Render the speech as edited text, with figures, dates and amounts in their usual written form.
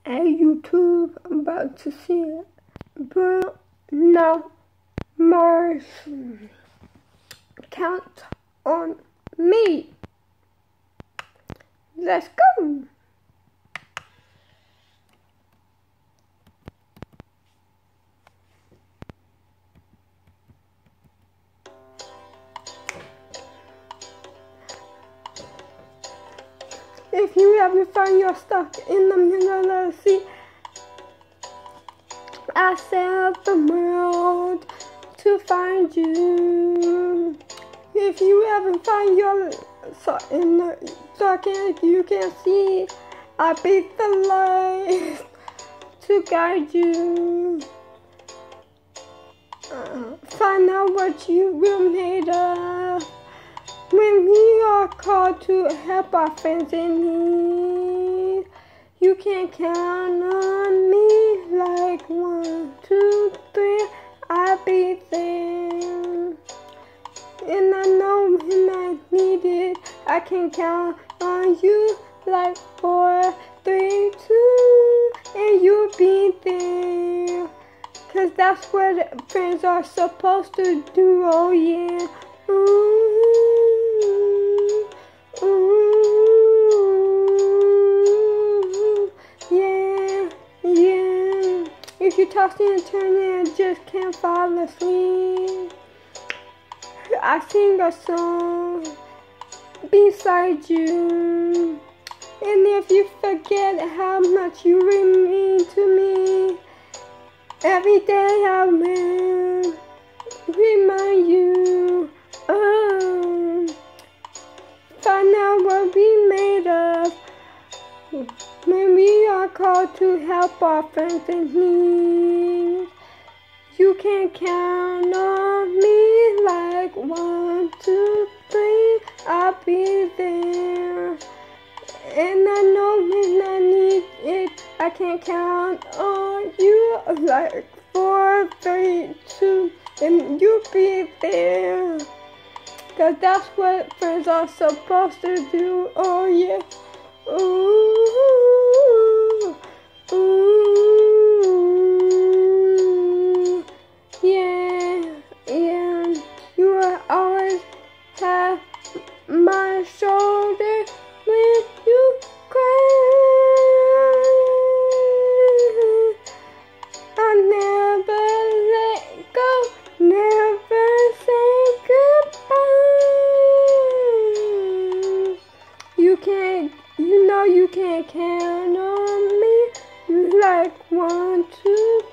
Hey YouTube, I'm about to see it. Bruno Mars. Count on me. Let's go. If you ever find yourself in the middle of the sea, I sailed the world to find you. If you ever find yourself in the dark and you can't see, I'll be the light to guide you. Find out what you were made of. When we are called to help our friends in need, you can count on me like 1, 2, 3, I'll be there. And I know when I need it, I can count on you like 4, 3, 2, and you'll be there. 'Cause that's what friends are supposed to do, oh yeah. Ooh. Ooh, yeah, yeah. If you toss and turn and just can't fall asleep, I sing a song beside you. And if you forget how much you mean to me, every day I will remind you. Find out what we made of when we are called to help our friends in need. You can count on me like 1, 2, 3, I'll be there. And I know when I need it, I can count on you like 4, 3, 2, and you'll be there. 'Cause that's what friends are supposed to do, oh yeah. Ooh, ooh, yeah, yeah. You will always have my shoulder when you cry. I'll never let go, never say goodbye. You know you can't count on me like 1, 2,